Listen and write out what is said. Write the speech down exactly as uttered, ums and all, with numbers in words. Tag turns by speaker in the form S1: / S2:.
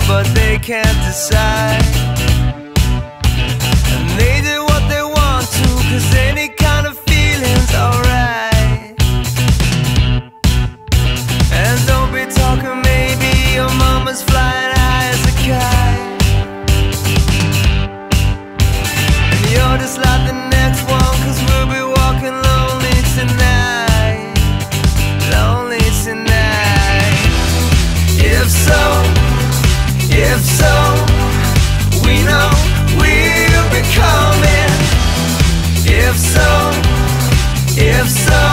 S1: but they can't decide. And they do what they want to, 'cause any kind of feeling's alright. And don't be talking, maybe your mama's flying high as a kite. And you're just like the next one, 'cause we'll be walking lonely tonight. Lonely tonight. If so, if so, we know we'll be coming. If so, if so